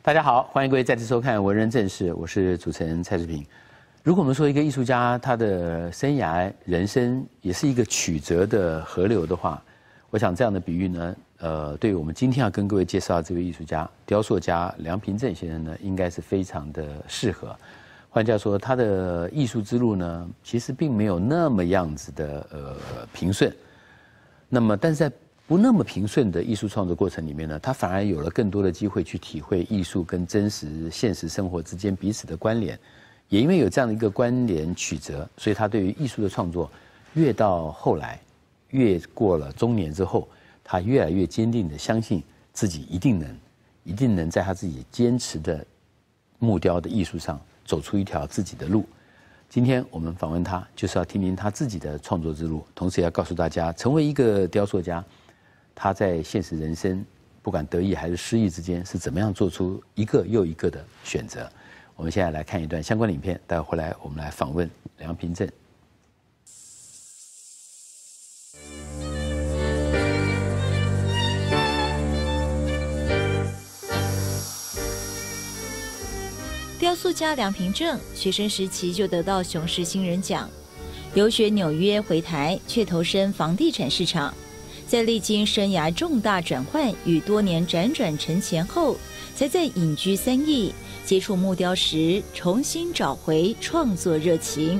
大家好，欢迎各位再次收看《文人正事》，我是主持人蔡志平。如果我们说一个艺术家他的生涯、人生也是一个曲折的河流的话，我想这样的比喻呢，对于我们今天要跟各位介绍这位艺术家、雕塑家梁平正先生呢，应该是非常的适合。换句话说，他的艺术之路呢，其实并没有那么样子的平顺。那么，但是在不那么平顺的艺术创作过程里面呢，他反而有了更多的机会去体会艺术跟真实现实生活之间彼此的关联。也因为有这样的一个关联曲折，所以他对于艺术的创作，越到后来，越过了中年之后，他越来越坚定的相信自己一定能在他自己坚持的木雕的艺术上走出一条自己的路。今天我们访问他，就是要听听他自己的创作之路，同时也要告诉大家，成为一个雕塑家，他在现实人生不管得意还是失意之间，是怎么样做出一个又一个的选择。我们现在来看一段相关的影片，待会回来我们来访问梁平正。 雕塑家梁平正学生时期就得到雄狮新人奖，游学纽约回台，却投身房地产市场。在历经生涯重大转换与多年辗转沉潜后，才在隐居3邑接触木雕时，重新找回创作热情。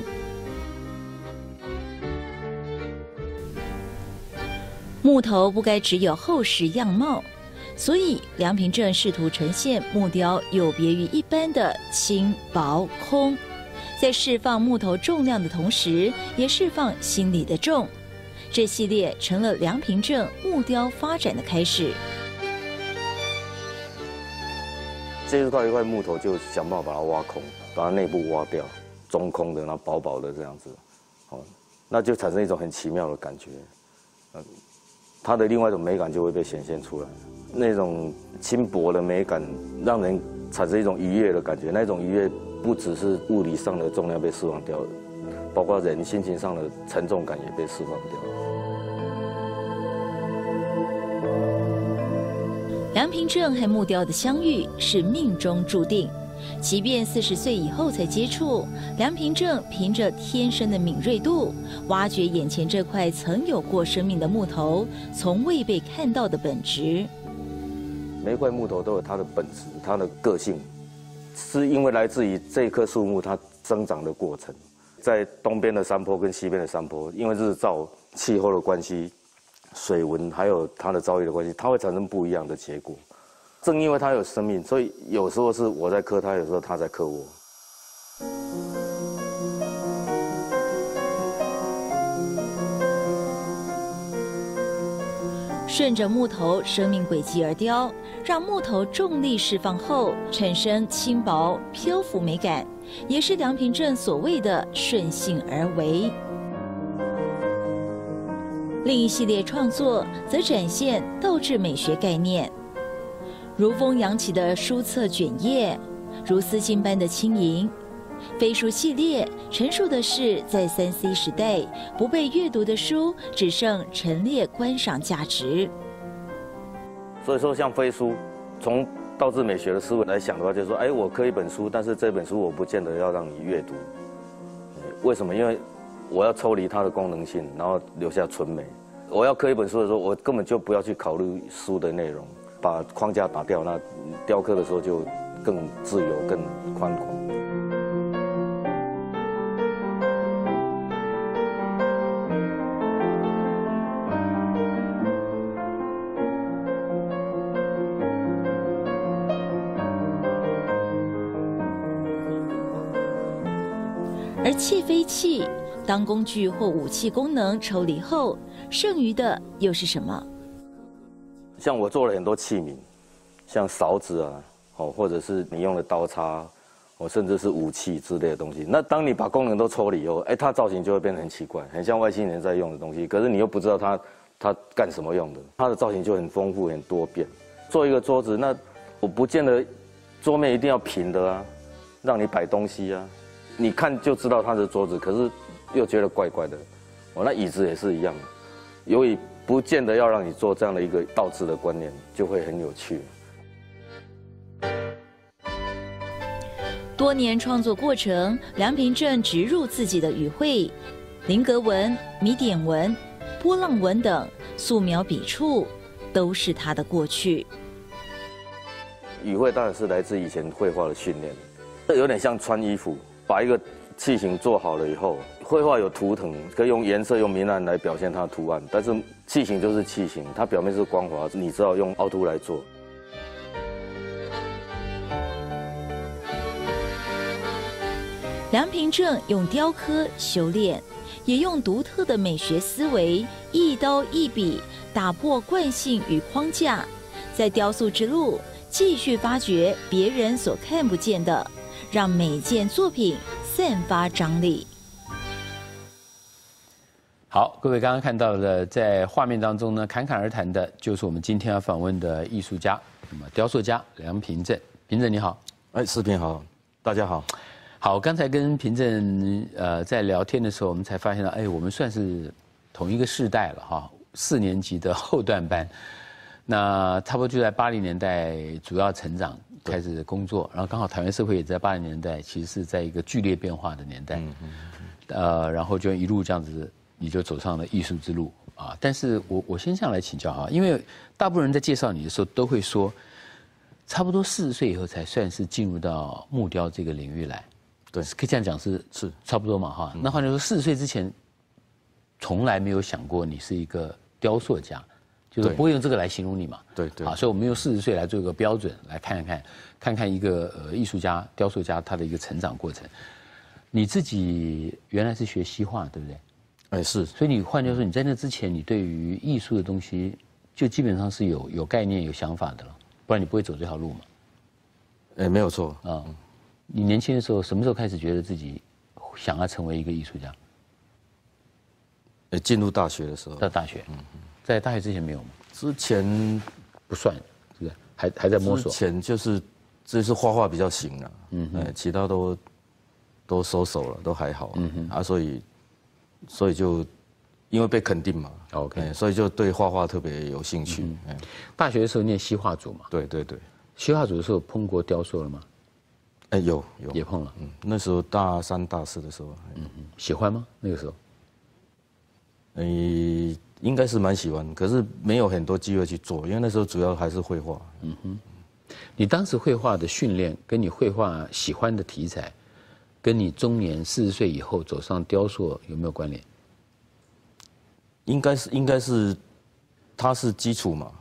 木头不该只有厚实样貌，所以梁平正试图呈现木雕有别于一般的轻薄空，在释放木头重量的同时，也释放心理的重。这系列成了梁平正木雕发展的开始。 接触到一块木头，就想办法把它挖空，把它内部挖掉，中空的，然后薄薄的这样子，那就产生一种很奇妙的感觉，它的另外一种美感就会被显现出来，那种轻薄的美感，让人产生一种愉悦的感觉，那种愉悦不只是物理上的重量被释放掉了，包括人心情上的沉重感也被释放掉了。 梁平正和木雕的相遇是命中注定，即便40岁以后才接触，梁平正凭着天生的敏锐度，挖掘眼前这块曾有过生命的木头从未被看到的本质。 每一块木头都有它的本质，它的个性，是因为来自于这棵树木它生长的过程。在东边的山坡跟西边的山坡，因为日照、气候的关系，水文还有它的遭遇的关系，它会产生不一样的结果。正因为它有生命，所以有时候是我在刻它，有时候它在刻我。 顺着木头生命轨迹而雕，让木头重力释放后产生轻薄漂浮美感，也是梁平正所谓的顺性而为。另一系列创作则展现倒置美学概念，如风扬起的书册卷页，如丝巾般的轻盈。飞书系列陈述的是在3C 时代，不被阅读的书只剩陈列观赏价值。 所以说，像飞书，从倒置美学的思维来想的话，就是说，我刻一本书，但是这本书我不见得要让你阅读。为什么？因为我要抽离它的功能性，然后留下纯美。我要刻一本书的时候，我根本就不要去考虑书的内容，把框架打掉，那雕刻的时候就更自由、更宽广。 而窃飞器当工具或武器功能抽离后，剩余的又是什么？ 像我做了很多器皿，像勺子啊，或者是你用的刀叉，甚至是武器之类的东西。那当你把功能都抽离以后，它造型就会变得很奇怪，很像外星人在用的东西。可是你又不知道它干什么用的，它的造型就很丰富、很多变。做一个桌子，那我不见得桌面一定要平的啊，让你摆东西啊。你看就知道它是桌子，可是又觉得怪怪的。那椅子也是一样的，由于不见得要让你做这样的一个倒置的观念，就会很有趣。 多年创作过程，梁平正植入自己的语汇、菱格纹、米点纹、波浪纹等素描笔触，都是他的过去。 语汇当然是来自以前绘画的训练，这有点像穿衣服，把一个器型做好了以后，绘画有图腾，可以用颜色、用明暗来表现它的图案，但是器型就是器型，它表面是光滑，你只好用凹凸来做。 梁平正用雕刻修炼，也用独特的美学思维，一刀一笔打破惯性与框架，在雕塑之路继续发掘别人所看不见的，让每件作品散发张力。 好，各位刚刚看到的，在画面当中呢，侃侃而谈的就是我们今天要访问的艺术家，那么雕塑家梁平正。平正你好。 视频好，大家好。 好，刚才跟平正在聊天的时候，我们才发现到，我们算是同一个世代了哈，4年级的后段班，那差不多就在80年代主要成长，开始工作，然后刚好台湾社会也在80年代，其实是在一个剧烈变化的年代，然后就一路这样子，你就走上了艺术之路啊。但是我先这样来请教哈，因为大部分人在介绍你的时候都会说，差不多40岁以后才算是进入到木雕这个领域来。对，可以这样讲是差不多嘛哈。那换句话说，40岁之前，从来没有想过你是一个雕塑家，就是不会用这个来形容你嘛。对对。啊，所以我们用40岁来做一个标准，来看看一个艺术家、雕塑家他的一个成长过程。你自己原来是学西画，对不对？ 是。 所以你换句话说，你在那之前，你对于艺术的东西就基本上是有概念、有想法的了，不然你不会走这条路嘛。 没有错啊。你年轻的时候，什么时候开始觉得自己想要成为一个艺术家？ 进入大学的时候。 到大学，在大学之前没有吗？ 之前不算，是不是？还在摸索。 之前就是画画比较行了，其他都收手了，都还好，所以就因为被肯定嘛 ，OK， 所以就对画画特别有兴趣。 大学的时候念西画组嘛？ 对对对。 西画组的时候碰过雕塑了吗？ 有也碰了， 那时候大3、大4的时候， 喜欢吗？那个时候， 应该是蛮喜欢，可是没有很多机会去做，因为那时候主要还是绘画。 你当时绘画的训练，跟你绘画喜欢的题材，跟你中年40岁以后走上雕塑有没有关联？ 应该是，它是基础嘛。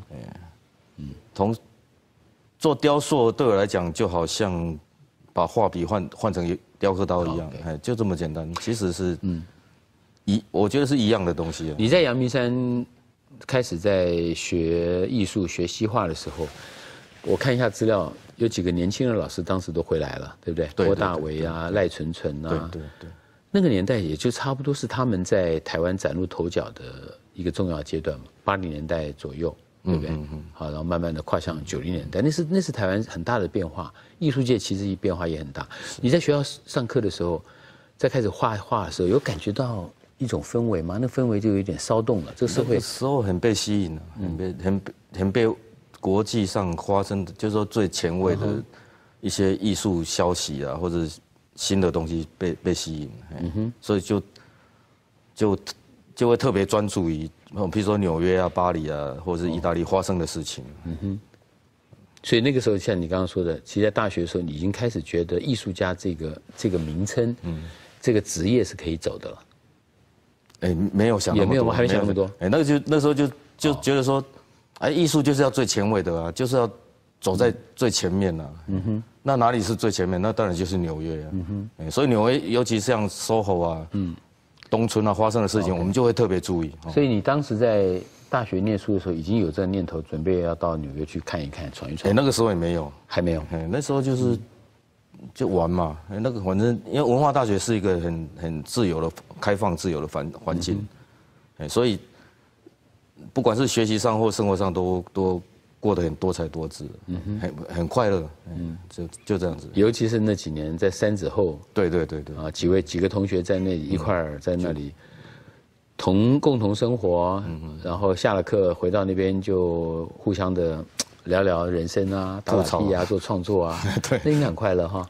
做雕塑对我来讲，就好像把画笔换成雕刻刀一样，就这么简单。其实是，我觉得是一样的东西。 你在阳明山开始在学艺术、学西画的时候，我看一下资料，有几个年轻的老师当时都回来了，对不对？郭大为啊，赖纯纯啊，对。那个年代也就差不多是他们在台湾崭露头角的一个重要阶段嘛，80年代左右。对不对？好，然后慢慢的跨向90年代，那是台湾很大的变化，艺术界其实变化也很大。你在学校上课的时候，在开始画画的时候，有感觉到一种氛围吗？那氛围就有点骚动了。这个社会那时候很被吸引了，很被国际上发生的，就是说最前卫的一些艺术消息啊，或者新的东西被吸引。所以就会特别专注于。比如说纽约啊、巴黎啊，或者是意大利发生的事情。 所以那个时候，像你刚刚说的，其实在大学的时候，你已经开始觉得艺术家这个名称，这个职业是可以走的了。 没有想那么多， 也没有吗？还没想那么多。 那时候就觉得说，艺术就是要最前卫的啊，就是要走在最前面啊。那哪里是最前面？那当然就是纽约啊。所以纽约，尤其像 SOHO 啊，东村啊发生的事情，我们就会特别注意。 所以你当时在大学念书的时候，已经有这个念头，准备要到纽约去看一看、闯一闯。 那个时候也没有， 还没有。 那时候就玩嘛。那个反正因为文化大学是一个很自由的、开放自由的环境，所以不管是学习上或生活上都过得很多彩多姿，很快乐，就这样子。 尤其是那几年在三子后， 对啊，几个同学在那里一块儿在那里共同生活，然后下了课回到那边就互相的聊聊人生啊，打打屁啊，做创作啊，对，那应该很快乐哈。 对，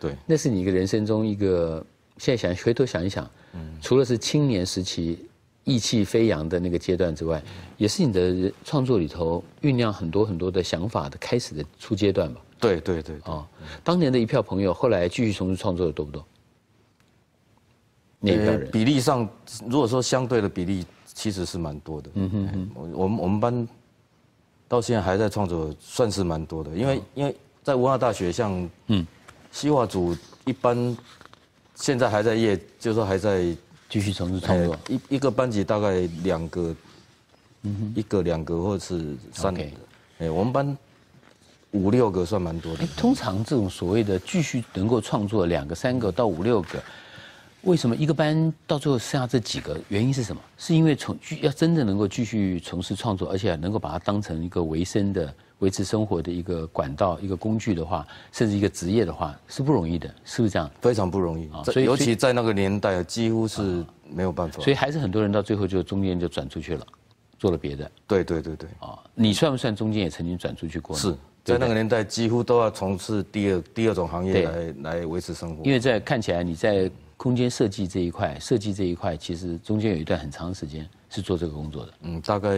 对， 那是你一个人生中一个，现在回头想一想，除了是青年时期意气飞扬的那个阶段之外，也是你的创作里头酝酿很多很多的想法的开始的初阶段吧？ 对。 当年的一票朋友，后来继续从事创作的多不多？那一票人比例上，如果说相对的比例，其实是蛮多的。我们班到现在还在创作，算是蛮多的。因为在文化大学，像西画组一般，现在还在就是说还在继续从事创作。 一个班级大概2个，1个2个或者是3个。我们班5、6个算蛮多的。 通常这种所谓的继续能够创作2个、3个到5、6个。为什么一个班到最后剩下这几个？原因是什么？是因为要真的能够继续从事创作，而且能够把它当成一个维生的、维持生活的一个管道、一个工具的话，甚至一个职业的话，是不容易的，是不是这样？ 非常不容易，所以尤其在那个年代，几乎是没有办法。 所以还是很多人到最后就中间就转出去了，做了别的。 对。 你算不算中间也曾经转出去过？ 是在那个年代，几乎都要从事第二种行业来维持生活。 因为看起来你在空间设计这一块，其实中间有一段很长时间是做这个工作的。 大概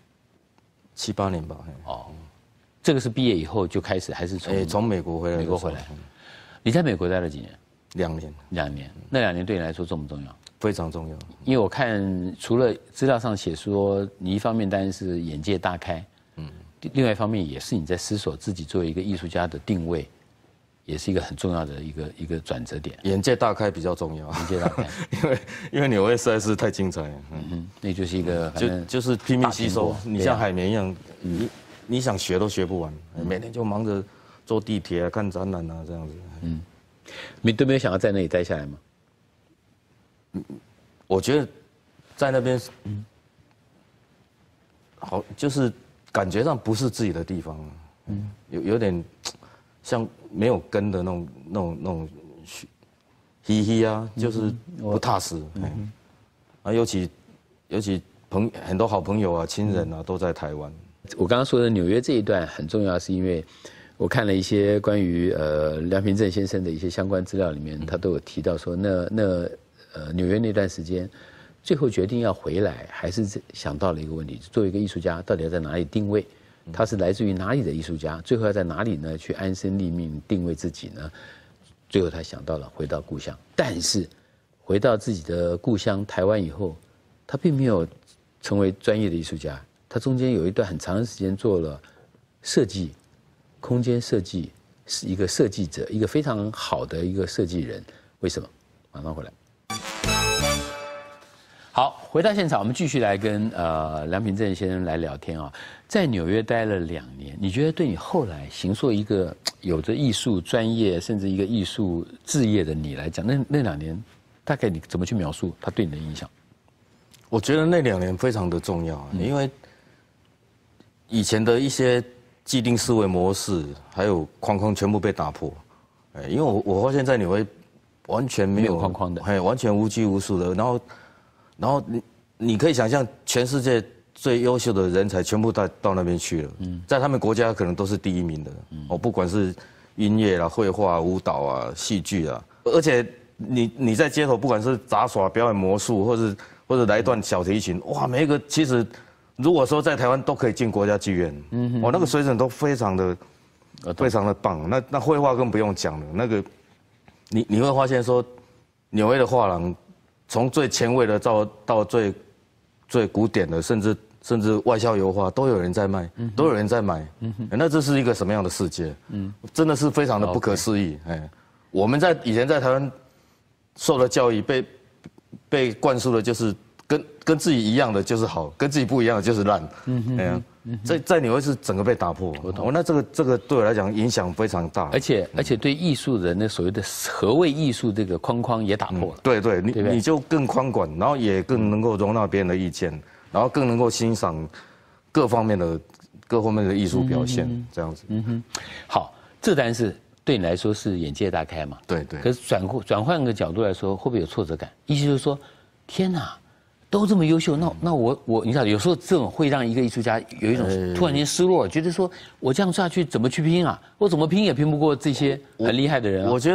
7、8年吧。 这个是毕业以后就开始，还是从美国回来？ 美国回来。你在美国待了几年 ？2年。 2年，那2年对你来说重不重要？ 非常重要。 因为我看除了资料上写说，你一方面当然是眼界大开，另外一方面也是你在思索自己作为一个艺术家的定位。也是一个很重要的一个转折点。 眼界大开比较重要。 眼界大开， 因为纽约实在是太精彩了。 那就是一个就是拼命吸收。你像海绵一样，你想学都学不完，每天就忙着坐地铁啊、看展览啊这样子。 你都没有想要在那里待下来吗？ 我觉得在那边，好，就是感觉上不是自己的地方，有点。像没有根的那种嘻嘻啊，就是不踏实。尤其很多好朋友啊、亲人啊都在台湾。 我刚刚说的纽约这一段很重要，是因为我看了一些关于梁平正先生的一些相关资料里面，他都有提到说，纽约那段时间，最后决定要回来，还是想到了一个问题：作为一个艺术家，到底要在哪里定位？他是来自于哪里的艺术家？最后要在哪里呢？去安身立命，定位自己呢？最后他想到了回到故乡，但是回到自己的故乡台湾以后，他并没有成为专业的艺术家。他中间有一段很长的时间做了设计，空间设计，是一个设计者，一个非常好的一个设计人。为什么？马上回来。好，回到现场，我们继续来跟梁平正先生来聊天啊。在纽约待了2年，你觉得对你后来形塑一个有着艺术专业甚至一个艺术志业的你来讲，那2年，大概你怎么去描述它对你的影响？ 我觉得那2年非常的重要，因为以前的一些既定思维模式还有框框全部被打破。因为我发现在纽约完全没有框框的， 完全无拘无束的，然后你可以想象，全世界最优秀的人才全部到那边去了。在他们国家可能都是第1名的。不管是音乐啦、绘画、舞蹈啊、戏剧啊，而且你在街头，不管是杂耍、表演魔术，或者来一段小提琴，哇，每一个其实如果说在台湾都可以进国家剧院。那个水准都非常的棒。那绘画更不用讲了，那个你会发现说，纽约的画廊。从最前卫的到最古典的，甚至外销油画都有人在卖，都有人在买。那这是一个什么样的世界？真的是非常的不可思议。我们以前在台湾受的教育被灌输的就是跟自己一样的就是好，跟自己不一样的就是烂。在纽约是整个被打破。那这个对我来讲影响非常大， 而且对艺术的那所谓的何谓艺术这个框框也打破了。 对，你就更宽广，然后也更能够容纳别人的意见，然后更能够欣赏各方面的艺术表现，这样子。 好，这当然是对你来说是眼界大开嘛。对。可是转换个角度来说，会不会有挫折感？意思就是说，天哪！都这么优秀，那我你知道，有时候这种会让一个艺术家有一种突然间失落，觉得说我这样下去怎么去拼啊？我怎么拼也拼不过这些很厉害的人啊。 我觉得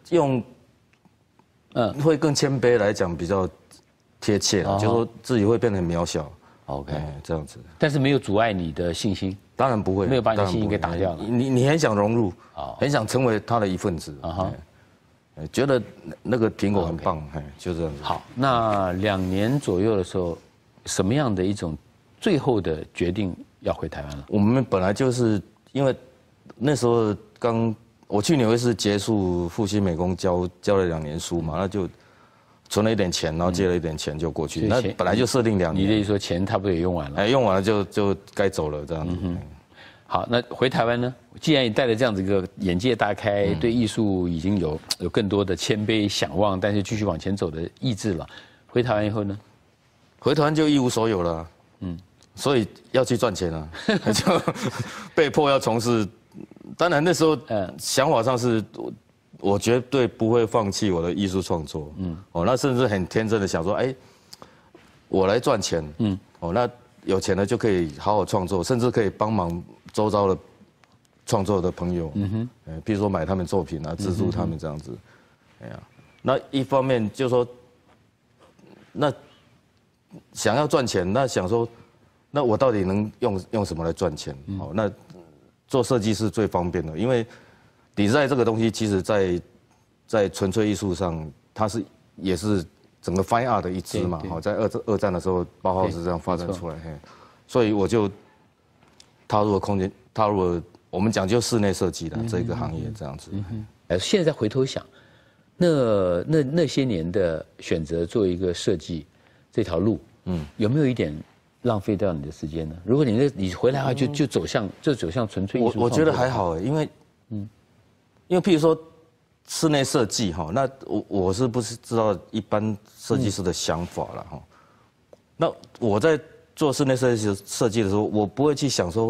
用，会更谦卑来讲比较贴切了，就说自己会变得很渺小。 OK， 这样子。 但是没有阻碍你的信心， 当然不会， 没有把你的信心给打掉了。 你很想融入，很想成为他的一份子。觉得那个苹果很棒，就这样子。 好，那2年左右的时候，什么样的一种最后的决定要回台湾了？ 我们本来就是因为那时候我去纽约市结束复兴美工教了2年书嘛，那就存了一点钱，然后借了一点钱就过去。那本来就设定2年。 你的意思说钱差不多也用完了？ 用完了就该走了这样子。 好，那回台湾呢？既然你带着这样子一个眼界大开，对艺术已经有更多的谦卑想望，但是继续往前走的意志了。回台湾以后呢？ 回台湾就一无所有了。所以要去赚钱啊，就被迫要从事。当然那时候想法上是我绝对不会放弃我的艺术创作。那甚至很天真的想说，我来赚钱。那有钱了就可以好好创作，甚至可以帮忙周遭的创作的朋友，比如说买他们作品啊，资助他们这样子。那一方面就说，那想要赚钱，那想说，那我到底能用什么来赚钱？那做设计是最方便的，因为design这个东西，其实在纯粹艺术上，它也是整个 fine art 的一支嘛。在二战的时候，包豪斯这样发展出来，所以我就踏入了我们讲究室内设计的这个行业这样子。 现在回头想，那些年的选择做一个设计这条路，有没有一点浪费掉你的时间呢？如果你回来的话，就走向纯粹艺术。 我觉得还好因为譬如说室内设计那我是不是知道一般设计师的想法了那我在做室内设计的时候，我不会去想说，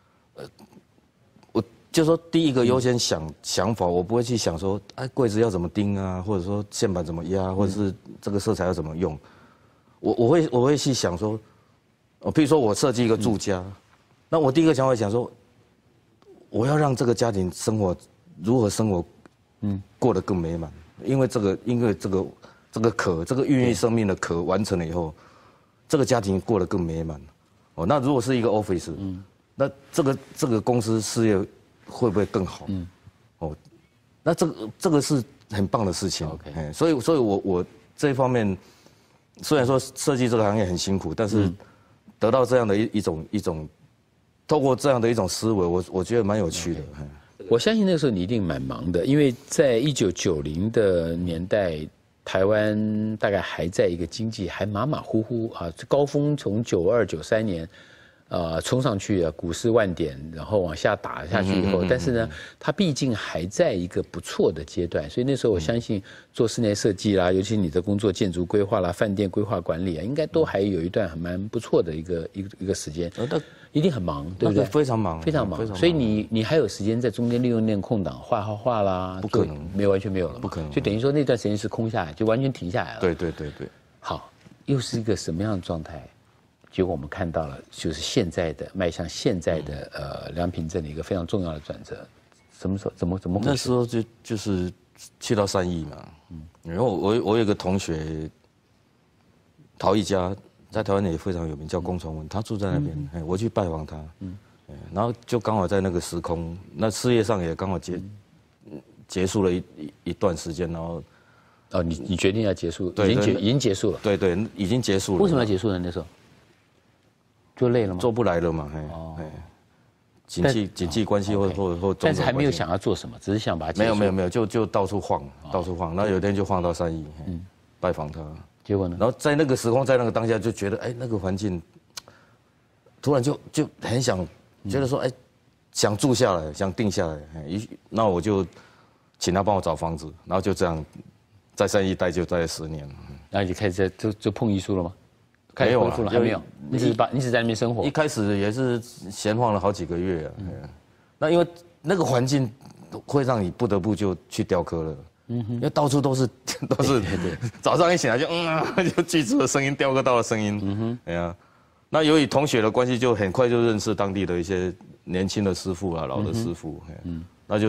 我就说第一个优先想法，我不会去想说，柜子要怎么钉啊，或者说线板怎么压，或者是这个色彩要怎么用。我会去想说，譬如说我设计一个住家，那我第一个想法想说，我要让这个家庭如何生活，过得更美满。因为这个壳，这个孕育生命的壳完成了以后，这个家庭过得更美满。那如果是一个 office，那这个公司事业会不会更好？那这个是很棒的事情。所以我这一方面，虽然说设计这个行业很辛苦，但是得到这样的一种，透过这样的一种思维，我觉得蛮有趣的。 我相信那个时候你一定蛮忙的，因为在1990的年代，台湾大概还在一个经济还马马虎虎啊，高峰从92、93年。冲上去啊，股市万点，然后往下打下去以后，但是呢，它毕竟还在一个不错的阶段，所以那时候我相信做室内设计啦，尤其你的工作建筑规划啦、饭店规划管理啊，应该都还有一段蛮不错的一个时间，一定很忙，对不对？ 非常忙， 非常忙。所以你还有时间在中间利用那个空档画啦？ 不可能， 完全没有了， 不可能。 就等于说那段时间是空下来，就完全停下来了。 对。 好，又是一个什么样的状态？结果我们看到了，就是迈向现在的良品镇的一个非常重要的转折。什么时候？怎么回事？ 那时候就是去到3义嘛，然后我有一个同学，陶艺家，在台湾也非常有名，叫龚崇文，他住在那边，我去拜访他，然后就刚好在那个时空，那事业上也刚好结束了一段时间，然后你决定要结束， 对， 已经结束了， 对，已经结束了。 为什么要结束呢？那时候？就累了吗？ 做不来了嘛，经济关系或， 但是还没有想要做什么，只是想把它结束。 没有，就到处晃，然后有一天就晃到3义，拜访他。 结果呢？ 然后在那个时空，在那个当下，就觉得那个环境，突然就很想，觉得说想住下来，想定下来。那我就请他帮我找房子，然后就这样，在3义待就待了10年。 然后你就开始就碰艺术了吗？ 没有了，还没有。你只在那边生活。 一开始也是闲晃了好几个月啊。那因为那个环境会让你不得不就去雕刻了。因为到处都是，早上一醒来就锯子的声音，雕刻刀的声音。那由于同学的关系，就很快就认识当地的一些年轻的师傅啊，老的师傅。那就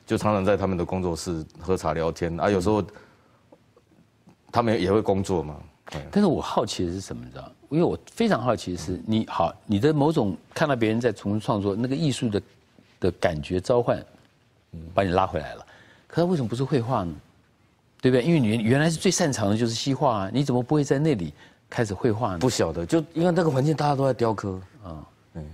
就常常在他们的工作室喝茶聊天啊，有时候他们也会工作嘛。 但是我好奇的是什么，你知道？因为我非常好奇的是，你的某种看到别人在从事创作，那个艺术的感觉召唤，把你拉回来了。可是为什么不是绘画呢？对不对？因为你原来是最擅长的就是西画啊，你怎么不会在那里开始绘画呢？ 不晓得，就因为那个环境大家都在雕刻啊，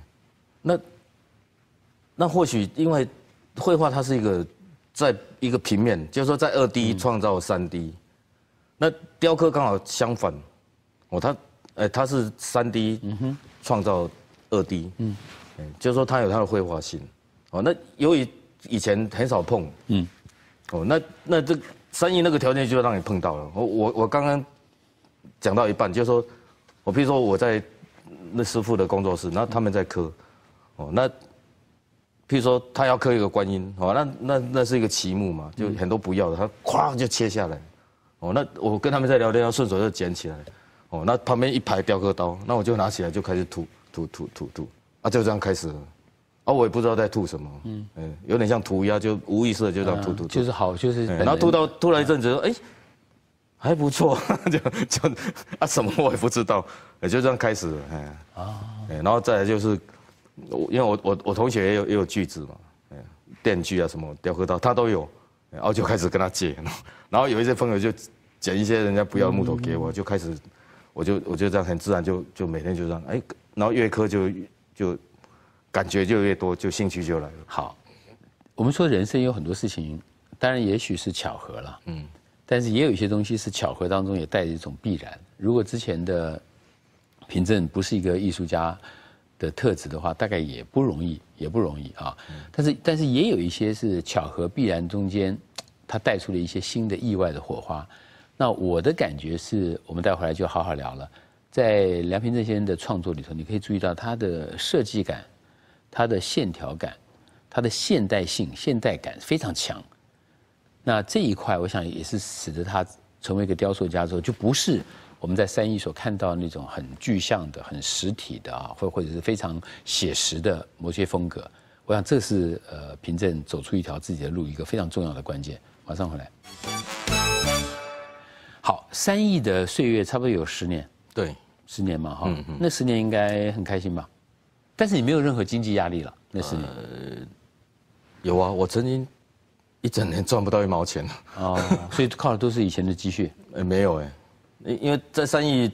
那或许因为绘画它是在一个平面，就是说在2D 创造3D。那雕刻刚好相反，它是3D 创造2D，就是说它有它的绘画性，那由于以前很少碰，那这3亿那个条件就让你碰到了。我刚刚讲到一半，就是说譬如说我在那师傅的工作室，然后他们在刻，那譬如说他要刻一个观音，那是一个旗木嘛，就很多不要的，他咵就切下来。那我跟他们在聊天，要顺手就捡起来，那旁边一排雕刻刀，那我就拿起来就开始吐，就这样开始了，我也不知道在吐什么，有点像涂鸦，就无意识的就这样吐， 就是好，就是， 然后吐了一阵子，还不错，就什么我也不知道，就这样开始了，然后再来就是，因为我同学也有锯子嘛，电锯啊什么雕刻刀他都有，然后就开始跟他借。然后有一些朋友就捡一些人家不要的木头给我，就开始，我就这样很自然就每天就这样，然后越刻就感觉就越多，就兴趣就来了。 好，我们说人生有很多事情，当然也许是巧合了，但是也有一些东西是巧合当中也带着一种必然。如果之前的平正不是一个艺术家的特质的话，大概也不容易啊。但是也有一些是巧合必然中间。他带出了一些新的意外的火花，那我的感觉是我们待会儿来就好好聊了。在梁平正先生的创作里头，你可以注意到他的设计感、他的线条感、他的现代性、现代感非常强。那这一块，我想也是使得他成为一个雕塑家之后，就不是我们在3艺所看到那种很具象的、很实体的啊，或者是非常写实的某些风格。我想这是平正走出一条自己的路一个非常重要的关键。马上回来。好，3亿的岁月差不多有10年， 对 ，10年嘛，哈，那10年应该很开心吧？但是你没有任何经济压力了，那10年。 有啊，我曾经1整年赚不到1毛钱。 所以靠的都是以前的积蓄。 没有因为在3亿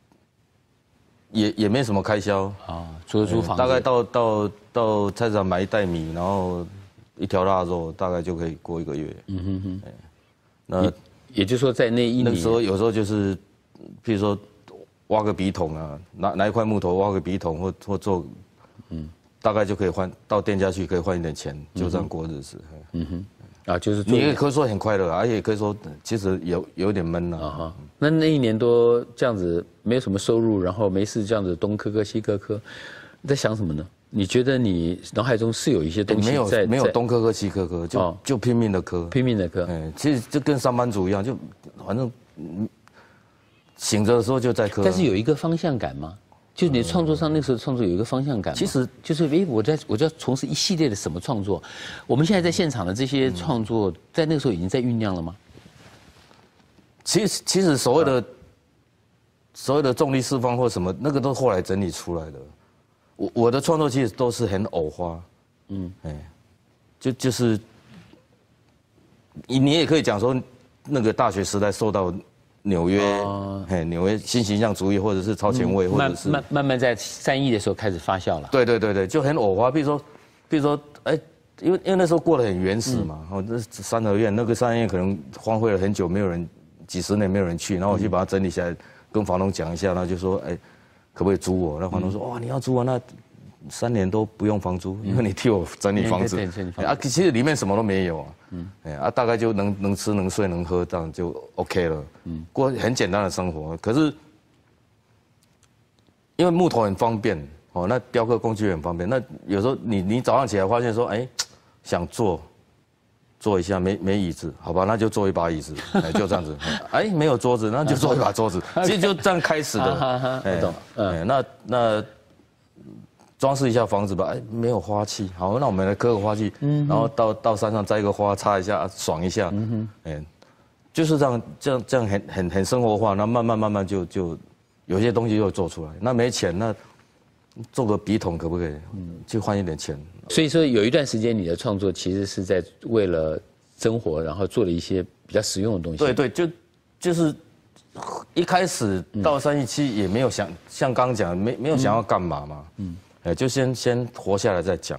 也没什么开销除了租房子， 大概到菜市场买1袋米，然后1条腊肉大概就可以过1个月。那也就是说，在那一年， 那时候有时候就是，譬如说挖个笔筒啊，拿一块木头挖个笔筒，或做，大概就可以换到店家去，可以换一点钱，就这样过日子。 就是你也可以说很快乐，而且也可以说其实有点闷了。 那1年多这样子没有什么收入，然后没事这样子东磕磕西磕磕，你在想什么呢？你觉得你脑海中是有一些东西在？ 没有东磕磕西磕磕，就拼命的磕， 拼命的磕。 其实就跟上班族一样，就反正醒着的时候就在磕。 但是有一个方向感吗？就你创作上那时候创作有一个方向感吗？ 其实就是我就要从事一系列的什么创作？我们现在在现场的这些创作，在那个时候已经在酝酿了吗？ 其实所谓的重力释放或什么，那个都后来整理出来的。我的创作其实都是很偶发，就是你也可以讲说，那个大学时代受到纽约新形象主义或者是超前卫，或者是慢慢在3亿的时候开始发酵了。 对，就很偶发。比如说，因为那时候过得很原始嘛，这三合院那个三合院可能荒废了很久，没有人几10年没有人去，然后我去把它整理起来，跟房东讲一下，然后就说可不可以租我？那房东说哇，你要租啊，那3年都不用房租，因为你替我整理房子。其实里面什么都没有大概就能吃能睡能喝，这样就 OK 了。过很简单的生活。可是因为木头很方便那雕刻工具也很方便。那有时候你早上起来发现说，想坐一下，没椅子，好吧，那就坐一把椅子，就这样子。没有桌子，那就坐一把桌子。其实就这样开始的。 我懂。 那装饰一下房子吧，哎，没有花器，好，那我们来刻个花器，然后到山上摘一个花插一下，爽一下，哎，就是这样很生活化，那慢慢就有些东西就做出来。那没钱，那做个笔筒可不可以？去换一点钱。 所以说有一段时间你的创作其实是在为了生活，然后做了一些比较实用的东西。 对，就是一开始到317也没有像刚刚讲没有想要干嘛嘛，就先活下来再讲，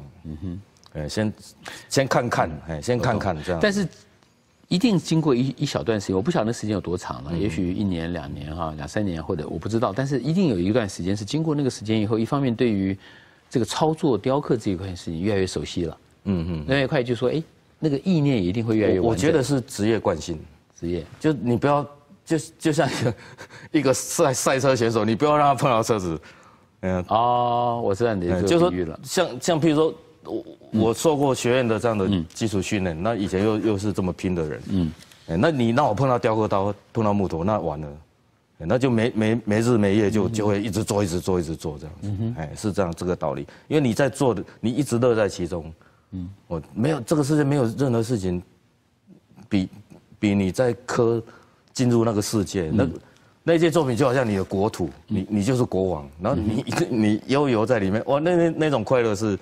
先看看，先看看这样。 但是一定经过一小段时间，我不晓得那时间有多长了，也许1年、2年哈，2、3年或者我不知道，但是一定有一段时间是经过那个时间以后，一方面对于这个操作雕刻这一块事情越来越熟悉了，另外一块就说，哎，那个意念也一定会越来越完整。 我觉得是职业惯性，就你不要就像一个赛车选手，你不要让他碰到车子。 我知道你的这个比喻了。 像譬如说，我受过学院的这样的基础训练，那以前又是这么拼的人，那你让我碰到雕刻刀，碰到木头，那完了，那就没日没夜就会一直做这样子，是这样这个道理。因为你在做的，你一直乐在其中，我没有这个世界没有任何事情比你在进入那个世界那件作品就好像你的国土，你就是国王，然后你悠游在里面，哇，那种快乐是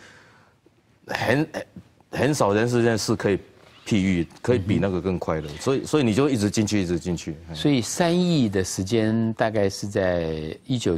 很少人世间事可以譬喻，可以比那个更快乐，所以你就一直进去。 所以3亿的时间大概是在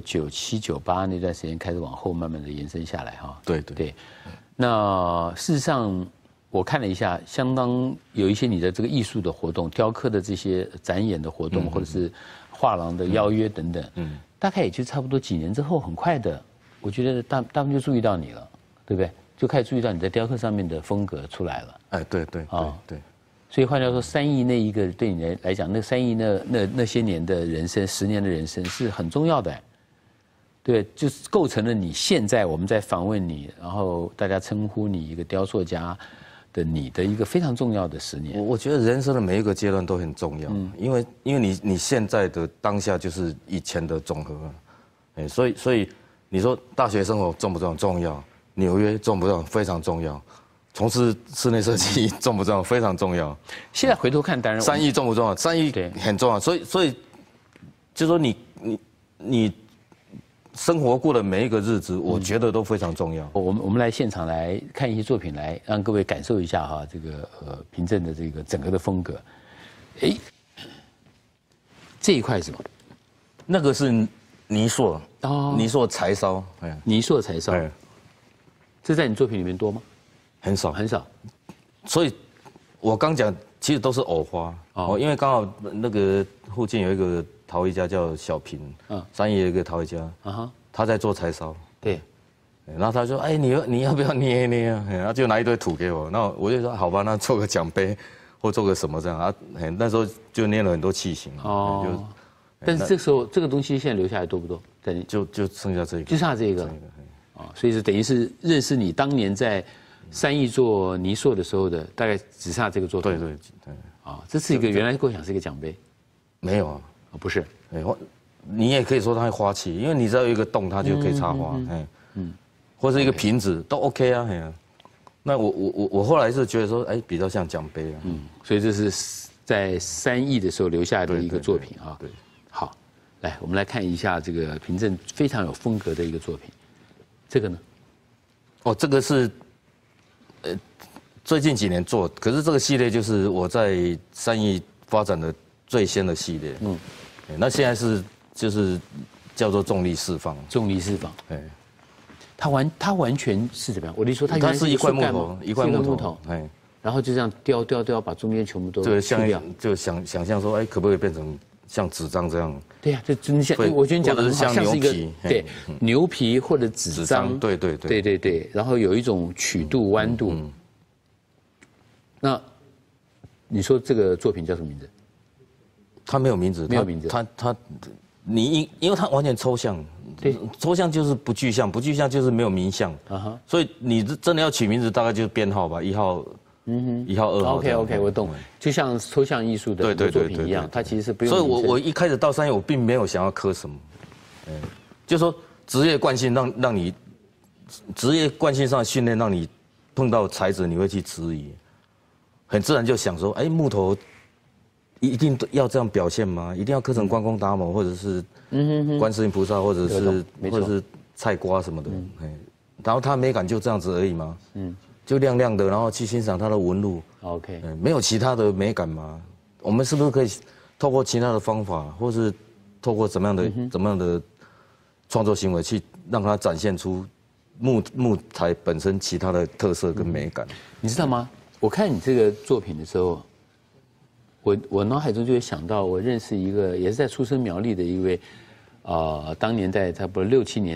1997、98那段时间开始往后慢慢的延伸下来哈。对。那事实上我看了一下，相当有一些你的这个艺术的活动、雕刻的这些展演的活动，或者是画廊的邀约等等，大概也就差不多几年之后，很快的，我觉得他们就注意到你了，对不对？就开始注意到你在雕刻上面的风格出来了。 哎，对。 所以换句话说，3亿那一个对你来讲，那3亿那些年的人生，10年的人生是很重要的，对，就是构成了你现在我们在访问你，然后大家称呼你一个雕塑家的你的一个非常重要的10年。 我觉得人生的每一个阶段都很重要，因为你现在的当下就是以前的总和，所以你说大学生活重不重要？重要。纽约重不重要？非常重要。从事室内设计重不重要？非常重要。 现在回头看，当然 3亿重不重要？3亿很重要。所以就说你生活过的每一个日子，我觉得都非常重要。 我们来现场来看一些作品，来让各位感受一下哈，这个平镇的这个整个的风格。哎，这一块是什么？ 那个是泥塑泥塑柴烧， 泥塑柴烧。这在你作品里面多吗？ 很少。所以，我刚讲其实都是偶花因为刚好那个附近有一个陶艺家叫小平，3亿有一个陶艺家他在做柴烧， 对， 然后他说，哎，你要不要捏啊？然后就拿一堆土给我，那我就说好吧，那做个奖杯或做个什么这样那时候就捏了很多器型但是这时候这个东西现在留下来多不多？ 就剩下这个， 就剩下这个。所以是等于是认识你当年在3亿做泥塑的时候的，大概只剩下这个作品。对。这是一个原来构想是一个奖杯， 没有不是。 你也可以说它是花器，因为你只要有一个洞，它就可以插花，或者一个瓶子都 OK 啊，那我后来是觉得说，哎，比较像奖杯所以这是在3亿的时候留下来的一个作品啊。 对， 好，来我们来看一下这个平镇非常有风格的一个作品。这个呢？ 这个是最近几年做，可是这个系列就是我在3亿发展的最先的系列。那现在就是叫做重力释放。 重力释放。它完全是怎么样？我就说它是一块木头，一块木头。 然后就这样雕，把中间全部都去掉。 就想象说，可不可以变成像纸张这样？ 对呀，就真像我觉得你讲的像是一个对牛皮或者纸张，对，然后有一种曲度弯度。那你说这个作品叫什么名字？ 它没有名字， 没有名字。 因为它完全抽象，对，抽象就是不具象，不具象就是没有名相所以你真的要取名字，大概就是编号吧，1号。1号、2号。 OK， 我懂了。就像抽象艺术的作品一样，它其实是不用。 所以我一开始到3亿，我并没有想要刻什么，就说职业惯性让你职业惯性上的训练，让你碰到材质你会去质疑，很自然就想说，哎，木头一定要这样表现吗？一定要刻成关公达摩，或者是观世音菩萨，或者是菜瓜什么的，然后它美感就这样子而已吗？就亮亮的，然后去欣赏它的纹路。 OK， 没有其他的美感吗？我们是不是可以透过其他的方法，或是透过怎么样的创作行为，去让它展现出木材本身其他的特色跟美感？ 你知道吗？我看你这个作品的时候，我脑海中就会想到，我认识一个也是在出生苗栗的一位。当年在差不多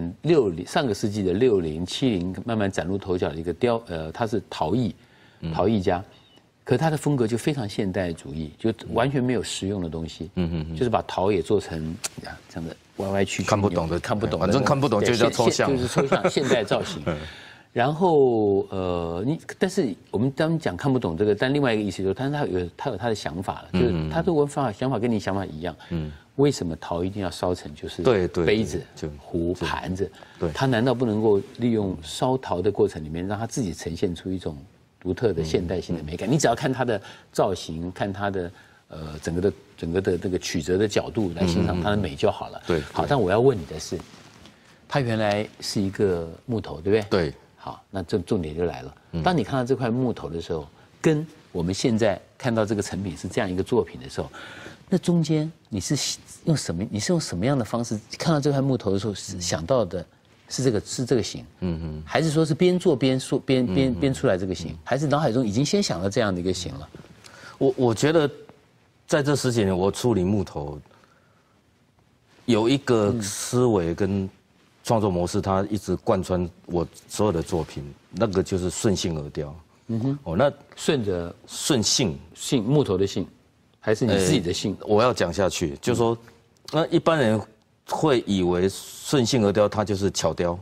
60上个世纪的60、70慢慢崭露头角的一个他是陶艺家，可他的风格就非常现代主义，就完全没有实用的东西，就是把陶也做成这样的歪歪曲曲， 看不懂的，反正看不懂就叫抽象， 就是抽象现代造型。然后但是我们当讲看不懂这个，但另外一个意思就是，他有他的想法了，就是他的文法想法跟你想法一样，为什么陶一定要烧成就是杯子、壶、盘子？他难道不能够利用烧陶的过程里面，让他自己呈现出一种独特的现代性的美感？你只要看它的造型，看它的整个的这个曲折的角度来欣赏它的美就好了。 对， 好，但我要问你的是，它原来是一个木头，对不对？ 对。 好，那这重点就来了。当你看到这块木头的时候，跟我们现在看到这个成品是这样一个作品的时候，那中间你是用什么样的方式看到这块木头的时候，想到的是这个形？还是说是边做边说边出来这个形？还是脑海中已经先想到这样的一个形了？ 我觉得，在这10几年，我处理木头有一个思维跟创作模式，它一直贯穿我所有的作品，那个就是顺性而雕。那顺性木头的性，还是你自己的性？ 我要讲下去，就是说，那一般人会以为顺性而雕，它就是巧雕。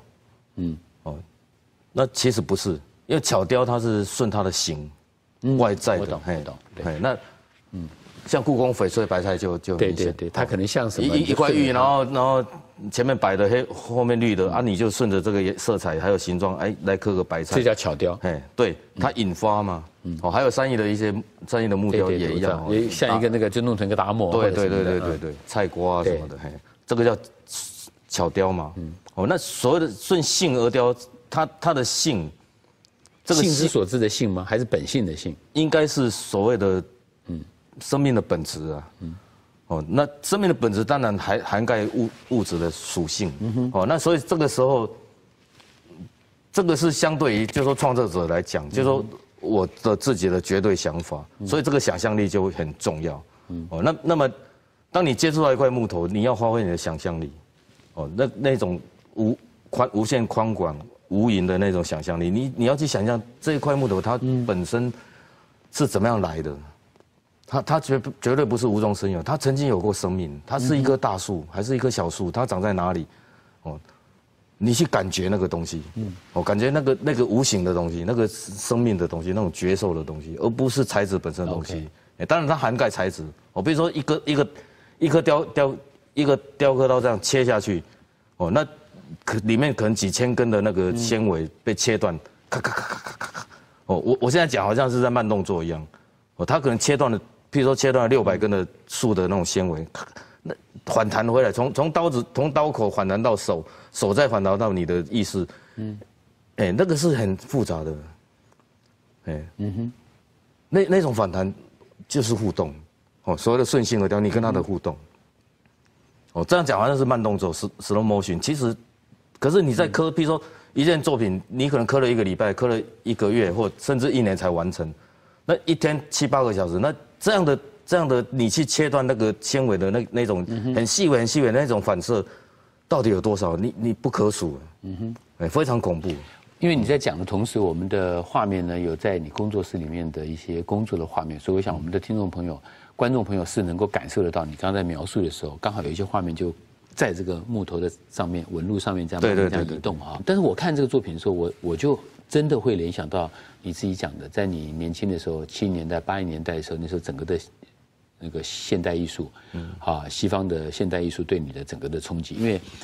那其实不是，因为巧雕它是顺它的形，外在的。 我懂。 那像故宫翡翠白菜就对，它可能像什么一块玉，然后前面白的黑，后面绿的啊，你就顺着这个色彩还有形状，哎，来刻个白菜， 这叫巧雕。 对，它引发嘛，还有善意的木雕也一样， 也像一个那个就弄成一个达摩， 对，菜瓜啊什么的，这个叫巧雕嘛。那所谓的顺性而雕，它的性， 这个性之所至的性吗？还是本性的性？ 应该是所谓的生命的本质啊。那生命的本质当然还涵盖物质的属性。那所以这个时候，这个是相对于就是说创作者来讲，就是说我的自己的绝对想法，所以这个想象力就会很重要。那么当你接触到一块木头，你要发挥你的想象力。那种无限宽广、无垠的那种想象力，你要去想象这一块木头它本身是怎么样来的。它绝对不是无中生有，它曾经有过生命，它是一棵大树还是一棵小树，它长在哪里？你去感觉那个东西，感觉那个无形的东西，那个生命的东西，那种觉受的东西，而不是材质本身的东西。当然它涵盖材质，比如说一颗雕刻刀这样切下去，那里面可能几千根的那个纤维被切断，咔咔咔咔咔咔。我现在讲好像是在慢动作一样，它可能切断了。譬如说切断了600根的树的那种纤维，那反弹回来，从刀口反弹到手再反弹到你的意识，那个是很复杂的，那种反弹就是互动，所谓的顺性而雕，你跟它的互动，这样讲好像是慢动作 slow motion， 其实，可是你在刻，譬如说一件作品，你可能刻了1个礼拜，刻了1个月，或甚至1年才完成，那一天7、8个小时，那这样的，你去切断那个纤维的那种很细微的那种反射，到底有多少？你不可数，非常恐怖。 因为你在讲的同时，我们的画面呢有在你工作室里面的一些工作的画面，所以我想我们的听众朋友、观众朋友是能够感受得到你刚刚在描述的时候，刚好有一些画面就在这个木头的上面、纹路上面这样这样移动啊。但是我看这个作品的时候，我就真的会联想到你自己讲的，在你年轻的时候，70年代、80年代的时候，那时候整个的那个现代艺术，西方的现代艺术对你的整个的冲击。因为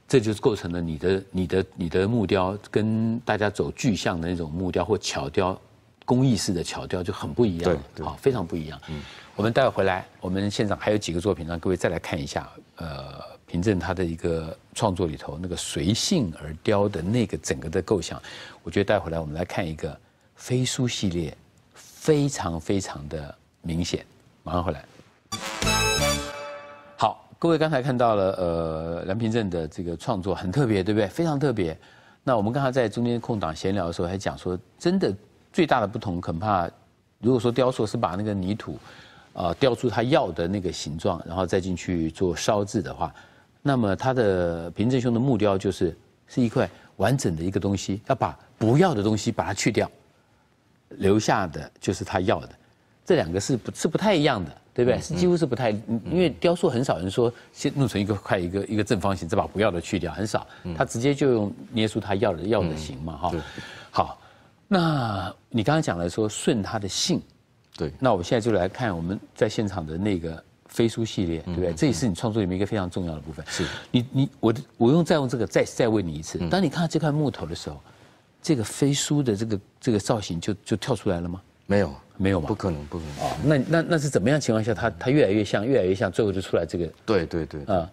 这就是构成了你的木雕跟大家走具象的那种木雕或巧雕，工艺式的巧雕就很不一样， 对， 好，非常不一样。我们待会回来，我们现场还有几个作品，让各位再来看一下。平正他的一个创作里头，那个随性而雕的那个整个的构想，我觉得待会来我们来看一个飞书系列，非常非常的明显。马上回来。好，各位刚才看到了梁平正的这个创作很特别，对不对？非常特别。那我们刚才在中间空档闲聊的时候还讲说，真的最大的不同恐怕，如果说雕塑是把那个泥土雕出他要的那个形状，然后再进去做烧制的话，那么他的平正兄的木雕是一块完整的一个东西，要把不要的东西把它去掉，留下的就是他要的。这两个是不太一样的，对不对？几乎是不太，因为雕塑很少人说先弄成一个块一个正方形，再把不要的去掉，很少。他直接就用捏出他要的形嘛，哈。好，那你刚才讲了说顺他的性， 对。 那我现在就来看我们在现场的那个飞书系列，对不对？这也是你创作里面一个非常重要的部分。 是。 我再用这个再问你一次，当你看到这块木头的时候，这个飞书的这个造型就跳出来了吗？ 没有吗？ 不可能。 哦，那是怎么样情况下，它越来越像，最后就出来这个？ 对。啊，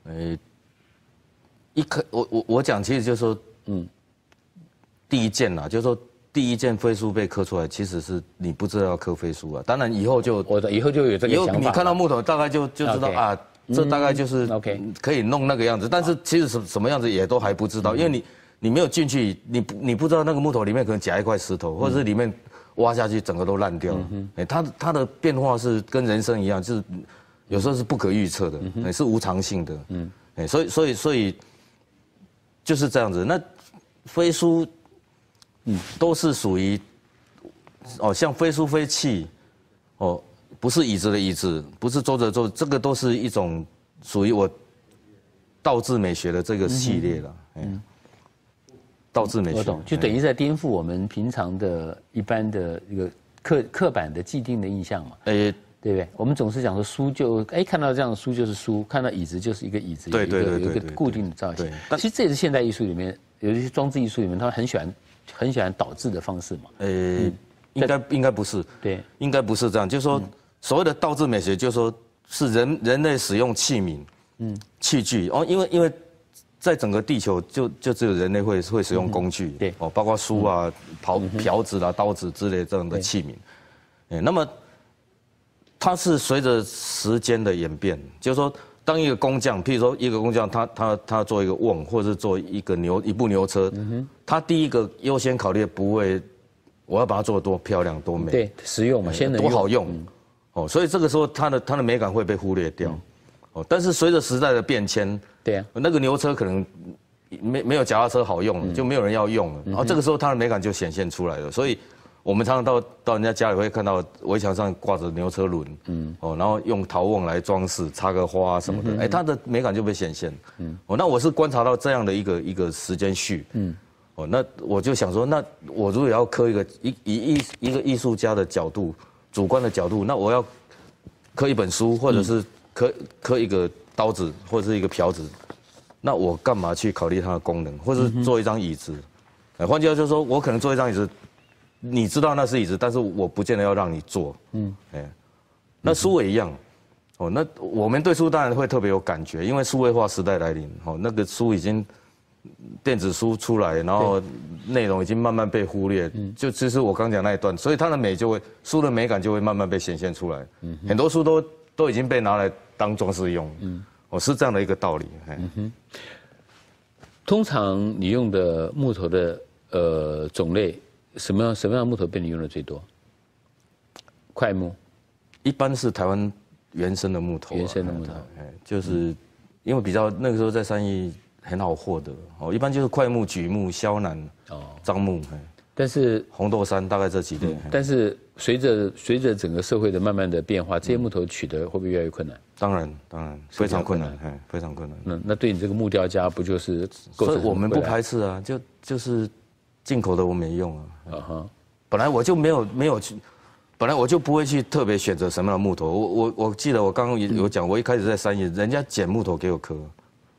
我讲其实就是说，第一件啦，就是说第一件飞书被刻出来，其实是你不知道要刻飞书啊。当然以后就有这个想法， 你看到木头大概就知道啊，这大概就是 OK 可以弄那个样子。但是其实什么样子也都还不知道，因为你没有进去，你不知道那个木头里面可能夹一块石头，或者是里面挖下去整个都烂掉了。它的变化是跟人生一样，就是有时候是不可预测的，是无常性的。所以就是这样子。那飞书，都是属于像飞书飞器，不是椅子的椅子，不是桌子的桌子，这个都是一种属于我倒置美学的这个系列了。倒置美学， 我懂，就等于在颠覆我们平常的一般的一个刻板的既定的印象嘛。对不对？我们总是讲说书就看到这样的书就是书，看到椅子就是一个椅子，有一个固定的造型。其实这也是现代艺术里面有一些装置艺术里面，他们很喜欢倒置的方式嘛。 应该不是， 对， 应该不是这样。就是说，所谓的倒置美学，就是说是人类使用器皿、器具因为在整个地球就只有人类会使用工具， 对， 包括书啊、瓢子啦、刀子之类这样的器皿。那么它是随着时间的演变，就是说，当一个工匠，譬如说一个工匠，他做一个瓮，或者是做一部牛车，他第一个优先考虑不会，我要把它做得多漂亮、多美， 对，实用嘛，先能多好用，所以这个时候它的美感会被忽略掉，但是随着时代的变迁， 对啊， 那个牛车可能没有脚踏车好用了，就没有人要用了，然后这个时候它的美感就显现出来了，所以。我们常常到人家家里会看到围墙上挂着牛车轮，然后用陶瓮来装饰，插个花什么的，它的美感就被显现。那我是观察到这样的一个时间序，那我就想说，那我如果要刻以一个艺术家的角度，主观的角度，那我要刻一本书，或者是刻一个刀子，或者是一个瓢子，那我干嘛去考虑它的功能，或者是做一张椅子？换句话就是说，我可能做一张椅子。你知道那是椅子，但是我不见得要让你坐。那书也一样。那我们对书当然会特别有感觉，因为数位化时代来临。那个书已经电子书出来，然后内容已经慢慢被忽略。就其实我刚讲那一段，所以它的美书的美感就会慢慢被显现出来。很多书都已经被拿来当装饰用。是这样的一个道理。 通常你用的木头的种类。什么样的木头被你用的最多？块木， 一般是台湾原生的木头。原生的木头，就是因为比较那个时候在三义很好获得一般就是块木、榉木、肖楠、樟木。 但是红豆杉大概这几类。 但是随着整个社会的慢慢的变化，这些木头取得会不会越来越困难？ 当然，非常困难，非常困难。 那对你这个木雕家不就是构成？ 所以我们不排斥啊，就是。进口的我没用啊，本来我就没有去，本来我就不会去特别选择什么样的木头。我记得我刚刚有讲，我一开始在三义，人家捡木头给我刻，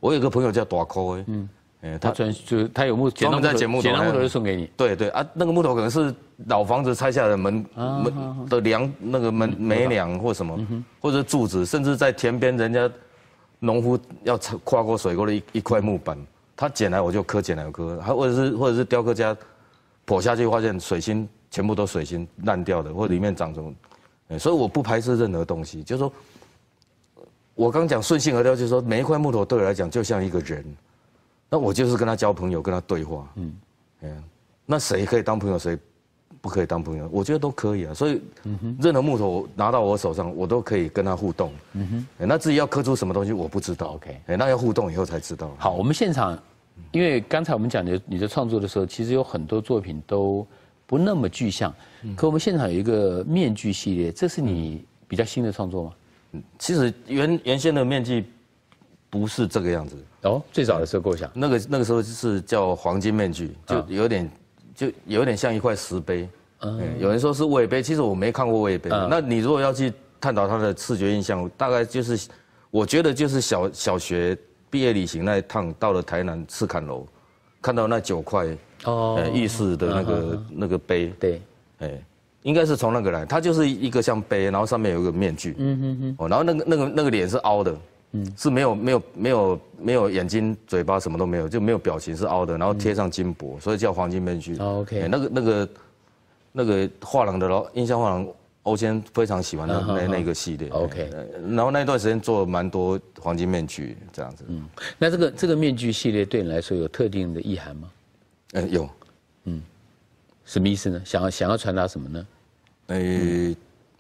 我有个朋友叫大抠他就是他有专门在捡木头就送给你。 对对啊，那个木头可能是老房子拆下来的门的梁，那个门梁或什么，或者柱子，甚至在田边人家农夫要跨过水沟的一块木板，他捡来我就磕，捡来我磕，或者是雕刻家剖下去发现水芯全部都水芯烂掉的，或里面长什么，所以我不排斥任何东西，就是说，我刚讲顺性而雕，就是说每一块木头对我来讲就像一个人。那我就是跟他交朋友，跟他对话，那谁可以当朋友，谁不可以当朋友？我觉得都可以啊。所以，任何木头拿到我手上，我都可以跟他互动。那至于要刻出什么东西，我不知道。 OK， 那要互动以后才知道。 好，我们现场，因为刚才我们讲你的创作的时候，其实有很多作品都不那么具象。可我们现场有一个面具系列，这是你比较新的创作吗？ 其实原先的面具不是这个样子。 最早的时候构想， 那个时候是叫黄金面具，就有点像一块石碑。有人说是魏碑，其实我没看过魏碑。那你如果要去探讨它的视觉印象，大概就是我觉得就是小学毕业旅行那一趟到了台南赤坎楼，看到那9块玉饰的那个碑。对，应该是从那个来，它就是一个像碑，然后上面有一个面具。然后那个脸是凹的。是没有眼睛、嘴巴什么都没有，就没有表情，是凹的，然后贴上金箔，所以叫黄金面具。 OK， 那个画廊的印象画廊欧先非常喜欢那个系列。OK， 然后那段时间做了蛮多黄金面具这样子。 那这个面具系列对你来说有特定的意涵吗？ 有。 什么意思呢？想要传达什么呢？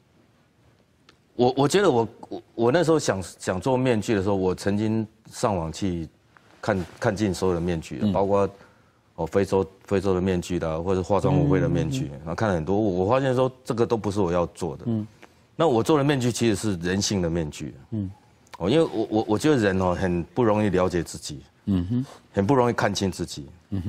我觉得我那时候想做面具的时候，我曾经上网去看尽所有的面具，包括非洲的面具的，或者化妆舞会的面具，然后看了很多，我发现说这个都不是我要做的。那我做的面具其实是人性的面具。因为我觉得人很不容易了解自己，很不容易看清自己，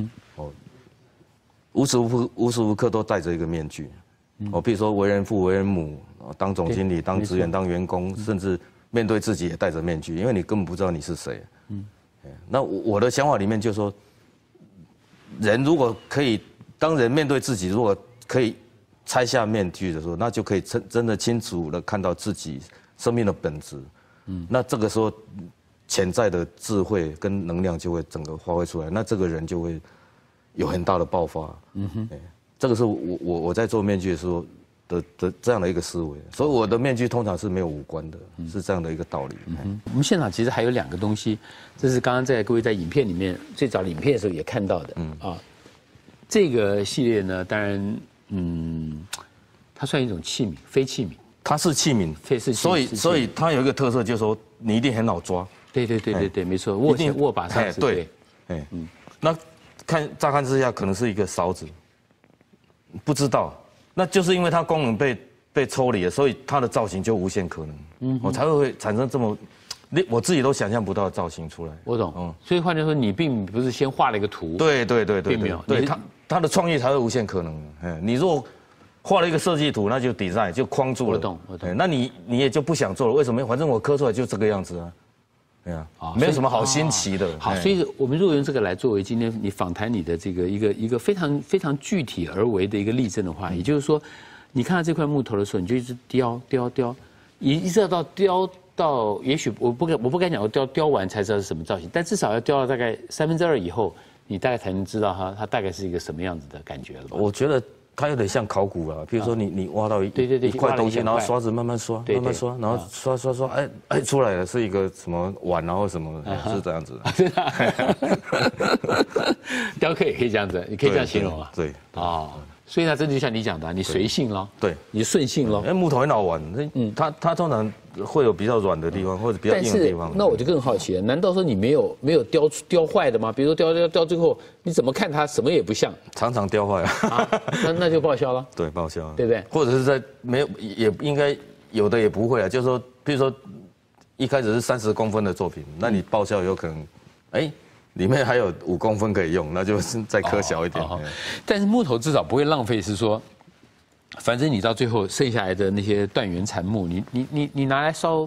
无时无刻都戴着一个面具。比如说为人父、为人母，当总经理、当职员、当员工，甚至面对自己也戴着面具，因为你根本不知道你是谁。那我的想法里面就是说，人如果可以，当人面对自己，如果可以拆下面具的时候，那就可以真的清楚的看到自己生命的本质。那这个时候潜在的智慧跟能量就会整个发挥出来，那这个人就会有很大的爆发。这个是我在做面具的时候的这样的一个思维，所以我的面具通常是没有五官的，是这样的一个道理。 我们现场其实还有2个东西，这是刚刚各位在影片里面最早影片的时候也看到的。这个系列呢，当然，它算一种器皿，非器皿。 它是器皿，所以它有一个特色，就是说你一定很好抓。 对，没错，握把上是。 对，那乍看之下可能是一个勺子。不知道，那就是因为它功能被抽离了，所以它的造型就无限可能。我才会产生这么，我自己都想象不到的造型出来。 我懂。所以换句话说，你并不是先画了一个图。 对， 并没有。 对，它的创意才会无限可能。你如果画了一个设计图，那就 design 就框住了。 我懂。 那你也就不想做了，为什么？反正我刻出来就这个样子啊。没有什么好新奇的。 好，所以我们如果用这个来作为今天你访谈你的这个一个非常非常具体而为的一个例证的话，也就是说，你看到这块木头的时候，你就一直雕，一直雕到，也许我不敢讲，我雕完才知道是什么造型，但至少要雕到大概2/3以后，你大概才能知道它大概是一个什么样子的感觉了吧？ 我觉得它有点像考古了，比如说你挖到一块东西，然后刷子慢慢刷，然后刷，哎出来了是一个什么碗，然后什么是这样子。 雕刻也可以这样子，你可以这样形容啊。 对。 所以它真的就像你讲的，你随性咯， 对， 你顺性咯。 木头很好玩，它通常会有比较软的地方或者比较硬的地方。 那我就更好奇了，难道说你没有雕坏的吗？比如说雕最后，你怎么看它什么也不像？ 常常雕坏啊。 那就报销了。 对，报销， 对不对？ 或者是在没有也应该有的也不会啊，就是说，比如说一开始是30公分的作品，那你报销有可能，里面还有5公分可以用，那就是再刻小一点。 但是木头至少不会浪费，是说，反正你到最后剩下来的那些断垣残木，你拿来烧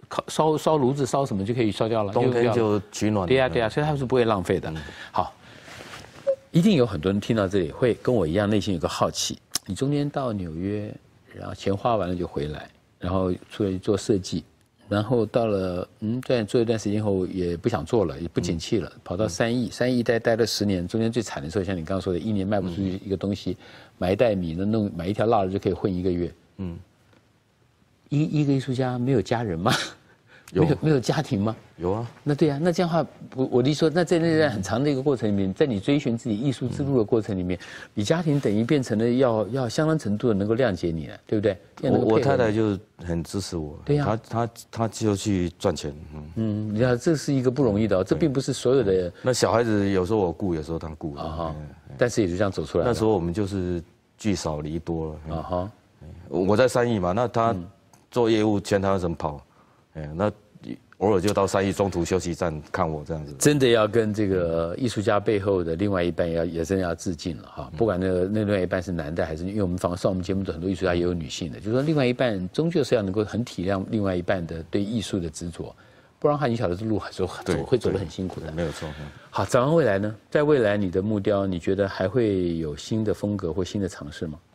烧炉子烧什么就可以烧掉了， 冬天就取暖。 对呀，所以他们是不会浪费的。好，一定有很多人听到这里会跟我一样，内心有个好奇：你中间到纽约，然后钱花完了就回来，然后出来做设计，然后到了在做一段时间后也不想做了，也不景气了，跑到3亿待了10年，中间最惨的时候，像你刚刚说的，1年卖不出去一个东西，买一袋米买一条腊肉就可以混1个月。一个艺术家没有家人吗？没有家庭吗？ 有啊。 那对啊，那这样的话，我的说，那在那段很长的一个过程里面，在你追寻自己艺术之路的过程里面，你家庭等于变成了要相当程度的能够谅解你了，对不对？ 我太太就很支持我。 对呀， 她就去赚钱。 你看这是一个不容易的，这并不是所有的。 那小孩子有时候我顾，有时候他顾。 但是也就这样走出来了。 那时候我们就是聚少离多了。 我在3亿嘛，那他做业务全台湾省跑，那偶尔就到3亿中途休息站看我这样子。真的要跟这个艺术家背后的另外一半也真的要致敬了哈。不管那另外一半是男的还是，因为我们上我们节目的很多艺术家也有女性的，就是说另外一半终究是要能够很体谅另外一半的对艺术的执着，不然的话你晓得这路会走得很辛苦的。 没有错。 好，展望未来呢？在未来你的木雕，你觉得还会有新的风格或新的尝试吗？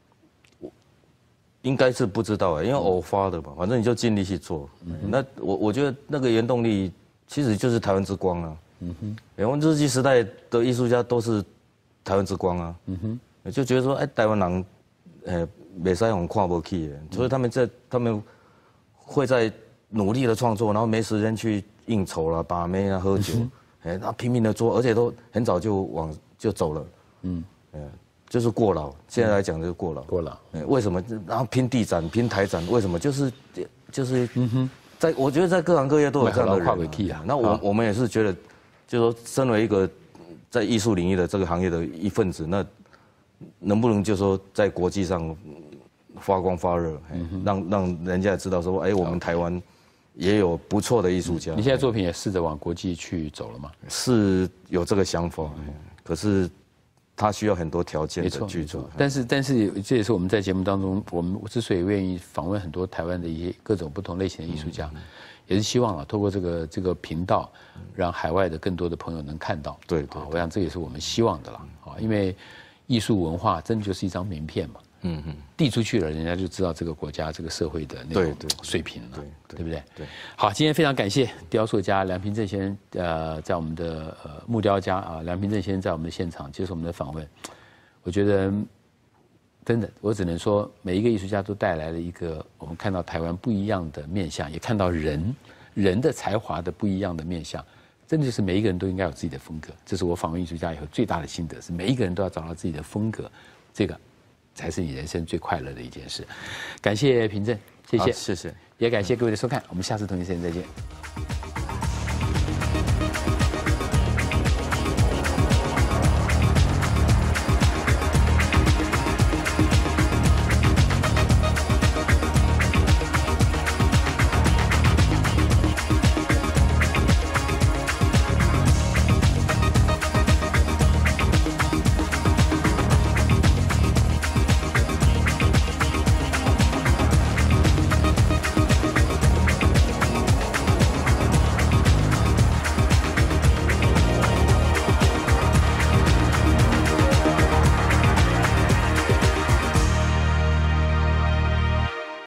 应该是不知道因为偶发的嘛，反正你就尽力去做。那我觉得那个原动力其实就是台湾之光啊。我们日据时代的艺术家都是台湾之光啊。就觉得说，台湾人，没使用看不起的，所以他们会在努力的创作，然后没时间去应酬啦、把妹啊、喝酒，他拼命的做，而且都很早就走了。就是过劳，现在来讲就是过劳。 过劳， 为什么？然后拼地展、拼台展，为什么？就是我觉得在各行各业都有这样的人。那我们也是觉得，就是说，身为一个在艺术领域的这个行业的一份子，那能不能就说在国际上发光发热，让人家也知道说，我们台湾也有不错的艺术家。 你现在作品也试着往国际去走了吗？ 是有这个想法，可是。他需要很多条件的去做， 但是这也是我们在节目当中，我们之所以愿意访问很多台湾的一些各种不同类型的艺术家，也是希望透过这个频道，让海外的更多的朋友能看到。 对， 我想这也是我们希望的啦。因为艺术文化真的就是一张名片嘛。递出去了，人家就知道这个国家、这个社会的那种水平了，对不对？对。好，今天非常感谢雕塑家梁平正先生，在我们的木雕家梁平正先生在我们的现场接受我们的访问。我觉得真的，我只能说，每一个艺术家都带来了一个我们看到台湾不一样的面向，也看到人的才华的不一样的面向。真的就是每一个人都应该有自己的风格，这是我访问艺术家以后最大的心得，是每一个人都要找到自己的风格，这个才是你人生最快乐的一件事。感谢平正，谢谢， 谢谢， 也感谢各位的收看，我们下次同一时间再见。